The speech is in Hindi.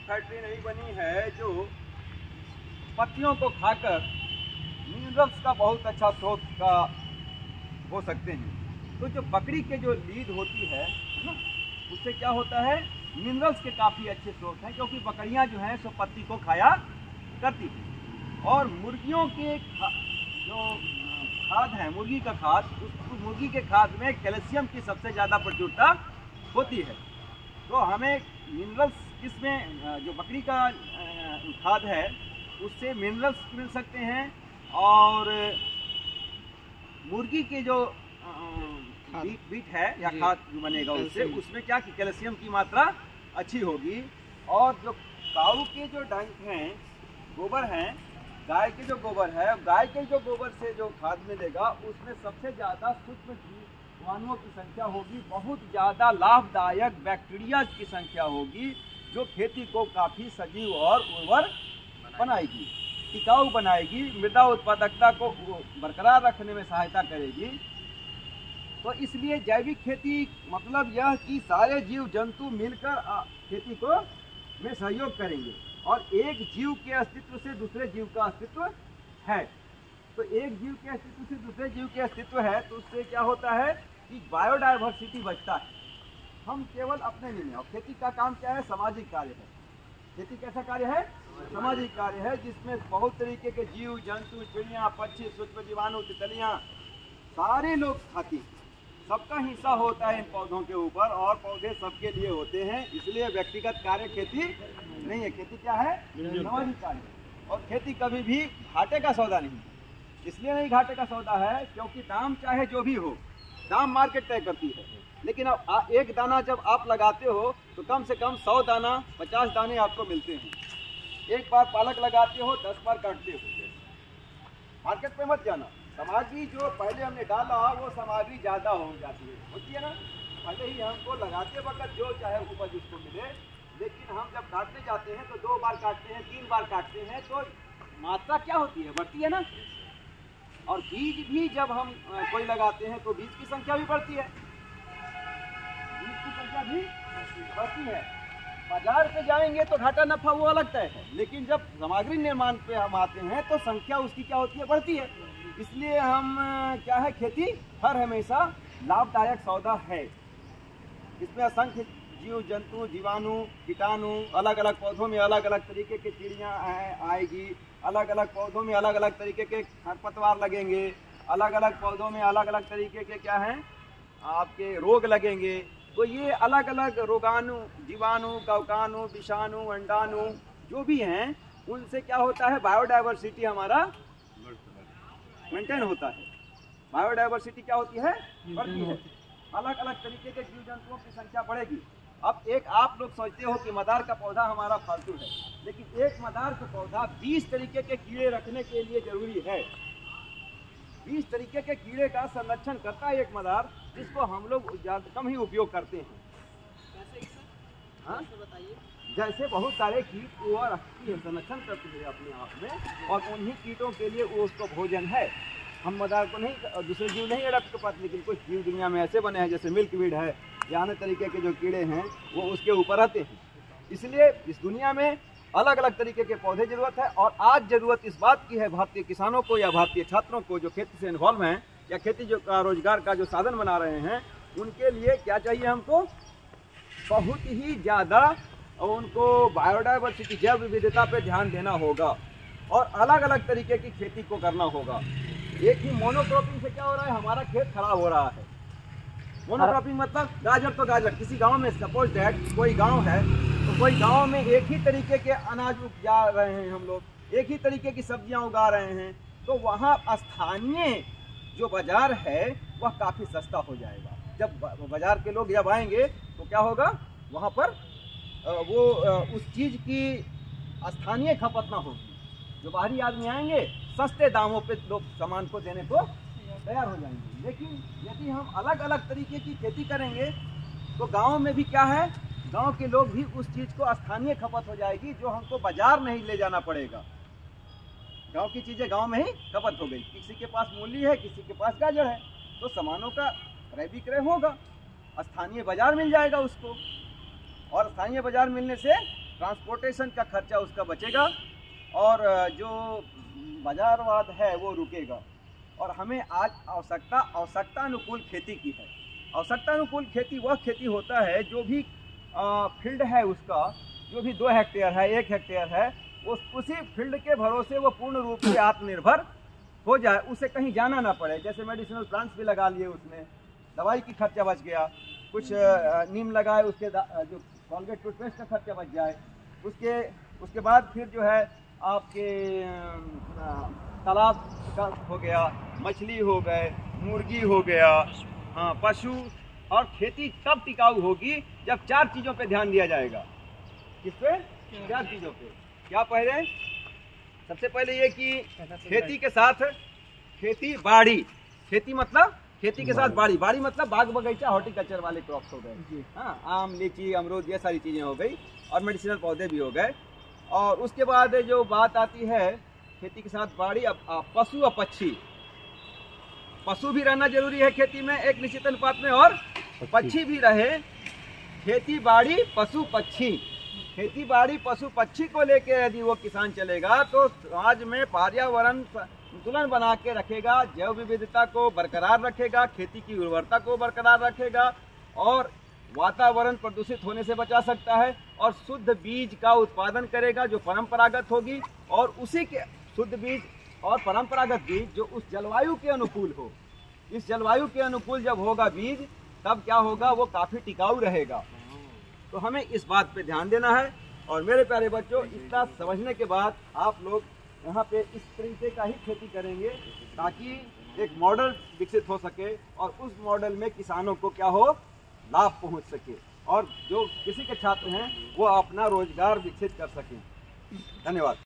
फैक्ट्री नहीं बनी है जो पत्तियों को खाकर मिनरल्स का बहुत अच्छा स्रोत का हो सकते हैं। तो जो बकरी के जो लीद होती है ना, उससे क्या होता है, मिनरल्स के काफ़ी अच्छे स्रोत हैं, क्योंकि बकरियां जो हैं सो पत्ती को खाया करती हैं। और मुर्गियों के जो खाद है, मुर्गी का खाद, उस मुर्गी के खाद में कैल्शियम की सबसे ज़्यादा प्रचुरता होती है। तो हमें मिनरल्स इसमें जो बकरी का खाद है उससे मिनरल्स मिल सकते हैं, और मुर्गी के जो बीट है या खाद जो बनेगा उससे, उसमें क्या कि कैल्शियम की मात्रा अच्छी होगी। और जो काऊ के जो डंक हैं, गोबर हैं, गाय के जो गोबर है, गाय के जो गोबर से जो खाद मिलेगा उसमें सबसे ज़्यादा सूक्ष्म जीवाणुओं की संख्या होगी, बहुत ज़्यादा लाभदायक बैक्टीरिया की संख्या होगी, जो खेती को काफ़ी सजीव और उर्वर बनाएगी, टिकाऊ बनाएगी, मृदा उत्पादकता को बरकरार रखने में सहायता करेगी। तो इसलिए जैविक खेती मतलब यह कि सारे जीव जंतु मिलकर खेती को में सहयोग करेंगे, और एक जीव के अस्तित्व से दूसरे जीव का अस्तित्व है। तो एक जीव के अस्तित्व से दूसरे जीव के अस्तित्व है, तो उससे क्या होता है कि बायोडाइवर्सिटी बचता है। हम केवल अपने लिए, और खेती का काम क्या है, सामाजिक कार्य है। खेती कैसा कार्य है, सामाजिक कार्य है, जिसमें बहुत तरीके के जीव जंतु, चिड़िया, पक्षी, सूक्ष्म जीवाणु, तितलियाँ, सारे लोग साथी, सबका हिस्सा होता है इन पौधों के ऊपर, और पौधे सबके लिए होते हैं। इसलिए व्यक्तिगत कार्य खेती नहीं है, खेती क्या है, सामाजिक कार्य। और खेती कभी भी घाटे का सौदा नहीं, इसलिए नहीं घाटे का सौदा है क्योंकि दाम चाहे जो भी हो, दाम मार्केट तय करती है। लेकिन अब एक दाना जब आप लगाते हो तो कम से कम 100 दाना, 50 दाने आपको मिलते हैं। एक बार पालक लगाते हो, 10 बार काटते हो। मार्केट पे मत जाना, सामग्री जो पहले हमने डाला वो सामग्री ज़्यादा हो जाती है, होती है ना। पहले ही हमको लगाते वक्त जो चाहे उपज उसको मिले, लेकिन हम जब काटने जाते हैं तो 2 बार काटते हैं, 3 बार काटते हैं, तो मात्रा क्या होती है, बढ़ती है ना। और बीज भी जब हम कोई लगाते हैं तो बीज की संख्या भी बढ़ती है, बीज की संख्या भी बढ़ती है। बाजार पे जाएंगे तो घाटा नफा वो अलग तय है, लेकिन जब सामग्री निर्माण पे हम आते हैं तो संख्या उसकी क्या होती है, बढ़ती है। इसलिए हम क्या है, खेती हर हमेशा लाभदायक सौदा है। इसमें असंख्य जीव जंतु, जीवाणु, कीटाणु, अलग अलग पौधों में अलग अलग तरीके की चिड़ियाँ आएगी, अलग अलग पौधों में अलग अलग तरीके के खरपतवार लगेंगे, अलग अलग पौधों में अलग अलग तरीके के क्या हैं आपके रोग लगेंगे। तो ये अलग अलग रोगाणु, जीवाणु, कवकाणु, विषाणु, अंडाणु जो भी हैं, उनसे क्या होता है, बायोडाइवर्सिटी हमारा मेंटेन होता है। बायोडाइवर्सिटी क्या होती है, बढ़ती है। अलग अलग तरीके के जीव जंतुओं की संख्या बढ़ेगी। अब एक आप लोग सोचते हो कि मदार का पौधा हमारा फालतू है, लेकिन एक मदार का पौधा 20 तरीके के कीड़े रखने के लिए जरूरी है। 20 तरीके के कीड़े का संरक्षण करता है एक मदार, जिसको हम लोग कम ही उपयोग करते हैं। हाँ, जैसे बहुत सारे कीट वो रखती है, संरक्षण करती है अपने आप में, और उन्हीं कीटों के लिए वो उसको भोजन है। हम मदार को नहीं, दूसरे जीव नहीं रख पाते, लेकिन कुछ जीव दुनिया में ऐसे बने हैं, जैसे मिल्कवीड है या अन्य तरीके के जो कीड़े हैं वो उसके ऊपर रहते हैं। इसलिए इस दुनिया में अलग अलग तरीके के पौधे जरूरत है। और आज जरूरत इस बात की है भारतीय किसानों को या भारतीय छात्रों को जो खेती से इन्वॉल्व हैं या खेती जो का रोजगार का जो साधन बना रहे हैं, उनके लिए क्या चाहिए, हमको बहुत ही ज़्यादा उनको बायोडाइवर्सिटी, जैव विविधता पे ध्यान देना होगा, और अलग अलग तरीके की खेती को करना होगा। एक ही मोनोक्रॉपिंग से क्या हो रहा है, हमारा खेत खराब हो रहा है। मोनोक्रॉपिंग मतलब गाजर तो गाजर, किसी गांव में सपोज दैट कोई गांव है, तो कोई गांव में एक ही तरीके के अनाज उगा रहे हैं, हम लोग एक ही तरीके की सब्जियां उगा रहे हैं, तो वहाँ स्थानीय जो बाजार है वह काफ़ी सस्ता हो जाएगा। जब बाजार के लोग जब आएंगे तो क्या होगा, वहाँ पर वो उस चीज़ की स्थानीय खपत ना होगी। जो बाहरी आदमी आएंगे सस्ते दामों पे लोग सामान को देने को तैयार हो जाएंगे। लेकिन यदि हम अलग अलग तरीके की खेती करेंगे तो गांव में भी क्या है, गांव के लोग भी उस चीज़ को स्थानीय खपत हो जाएगी, जो हमको बाजार नहीं ले जाना पड़ेगा। गांव की चीज़ें गांव में ही खपत हो गई। किसी के पास मूली है, किसी के पास गाजर है, तो सामानों का क्रय विक्रय होगा, स्थानीय बाजार मिल जाएगा उसको, और स्थानीय बाजार मिलने से ट्रांसपोर्टेशन का खर्चा उसका बचेगा और जो बाजारवाद है वो रुकेगा। और हमें आज आवश्यकता अनुकूल खेती की है। आवश्यकता अनुकूल खेती वह खेती होता है जो भी फील्ड है उसका, जो भी 2 हेक्टेयर है 1 हेक्टेयर है, उसी फील्ड के भरोसे वो पूर्ण रूप से आत्मनिर्भर हो जाए, उसे कहीं जाना ना पड़े। जैसे मेडिसिनल प्लांट्स भी लगा लिए, उसमें दवाई की खर्चा बच गया, कुछ नीम लगाए उसके जो कॉलगेट टूथपेस्ट का खर्चा बच जाए। उसके बाद फिर जो है आपके तालाब का हो गया, मछली हो गए, मुर्गी हो गया, हाँ पशु। और खेती तब टिकाऊ होगी जब 4 चीज़ों पे ध्यान दिया जाएगा। किस पे? 4 चीज़ों पे। क्या पहले? सबसे पहले ये कि खेती के साथ खेती बाड़ी, खेती मतलब खेती के साथ बाड़ी, बाड़ी मतलब बाग बगीचा हॉर्टिकल्चर वाले क्रॉप्स हो गए, हाँ आम लीची अमरूद ये सारी चीज़ें हो गई, और मेडिसिनल पौधे भी हो गए। और उसके बाद जो बात आती है खेती के साथ बाड़ी, अब पशु और पक्षी, पशु भी रहना जरूरी है खेती में एक निश्चित अनुपात में, और पक्षी भी रहे। खेती बाड़ी पशु पक्षी, खेती बाड़ी पशु पक्षी को लेकर यदि वो किसान चलेगा तो समाज में पर्यावरण संतुलन बना के रखेगा, जैव विविधता को बरकरार रखेगा, खेती की उर्वरता को बरकरार रखेगा, और वातावरण प्रदूषित होने से बचा सकता है, और शुद्ध बीज का उत्पादन करेगा जो परंपरागत होगी। और उसी के शुद्ध बीज और परंपरागत बीज जो उस जलवायु के अनुकूल हो, इस जलवायु के अनुकूल जब होगा बीज, तब क्या होगा, वो काफ़ी टिकाऊ रहेगा। तो हमें इस बात पे ध्यान देना है। और मेरे प्यारे बच्चों, इतना समझने के बाद आप लोग यहाँ पे इस तरीके का ही खेती करेंगे ताकि एक मॉडल विकसित हो सके, और उस मॉडल में किसानों को क्या हो, लाभ पहुँच सके, और जो किसी के छात्र हैं वो अपना रोजगार विकसित कर सकें। धन्यवाद।